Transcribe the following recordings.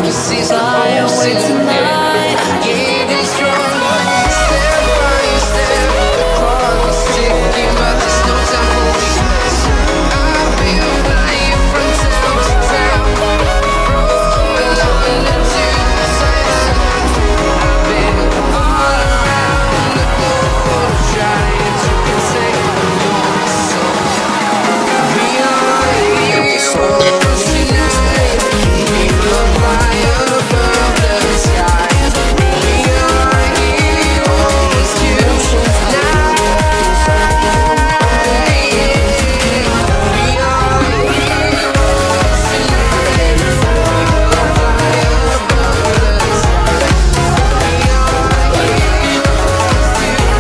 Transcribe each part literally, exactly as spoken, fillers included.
can see the whole silhouette. Getting stronger, step by step. The clock is ticking, but there's no time for weakness. I've been flying from town to town, from London to Taiwan. I've been all around the globe, trying to protect your soul. We are heroes tonight. We will fly above the sky. We are heroes tonight. We are heroes tonight. We will fly above the sky. We are heroes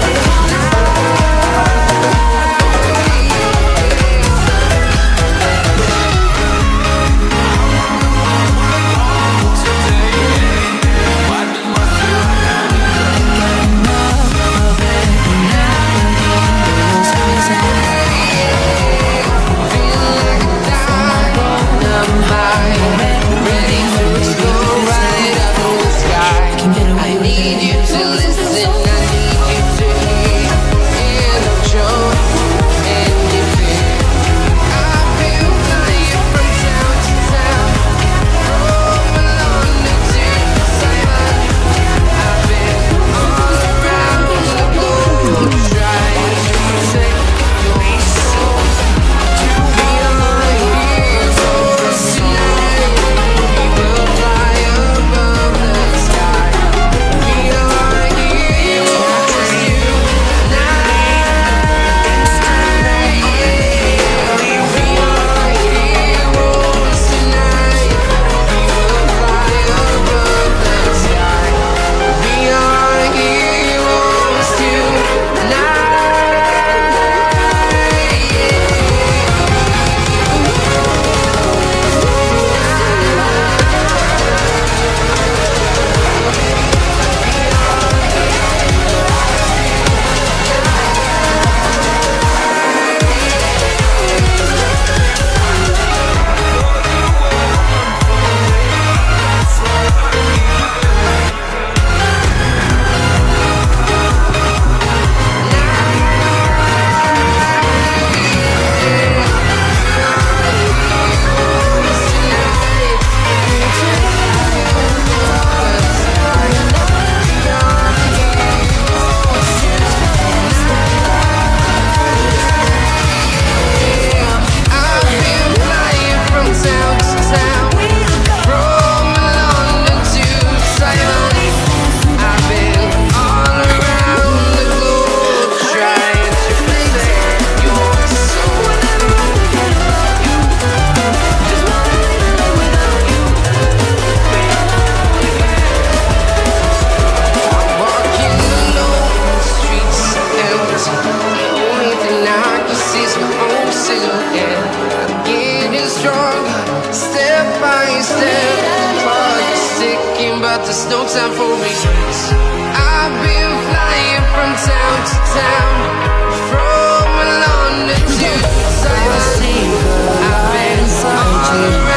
but there's no time for regrets. I've been flying from town to town, from London to Taiwan. I've been all around.